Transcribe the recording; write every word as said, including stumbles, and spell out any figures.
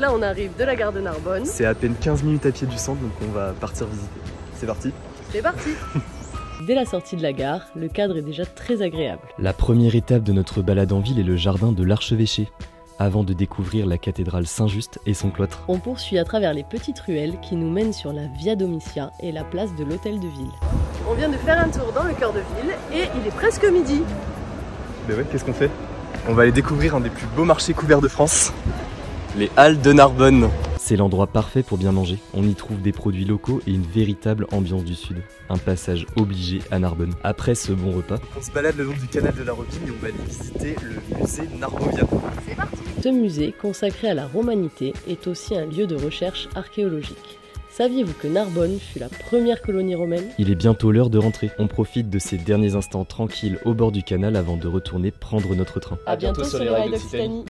là on arrive de la gare de Narbonne. C'est à peine quinze minutes à pied du centre, donc on va partir visiter. C'est parti. C'est parti. Dès la sortie de la gare, le cadre est déjà très agréable. La première étape de notre balade en ville est le jardin de l'Archevêché, avant de découvrir la cathédrale Saint-Just et son cloître. On poursuit à travers les petites ruelles qui nous mènent sur la Via Domitia et la place de l'Hôtel de Ville. On vient de faire un tour dans le cœur de ville et il est presque midi. Mais ouais, qu'est-ce qu'on fait? On va aller découvrir un des plus beaux marchés couverts de France, les Halles de Narbonne. C'est l'endroit parfait pour bien manger. On y trouve des produits locaux et une véritable ambiance du Sud. Un passage obligé à Narbonne. Après ce bon repas, on se balade le long du canal de la Robine et on va aller visiter le musée Narbovia. C'est parti. Ce musée, consacré à la romanité, est aussi un lieu de recherche archéologique. Saviez-vous que Narbonne fut la première colonie romaine? Il est bientôt l'heure de rentrer. On profite de ces derniers instants tranquilles au bord du canal avant de retourner prendre notre train. A bientôt sur les rails d'Occitanie.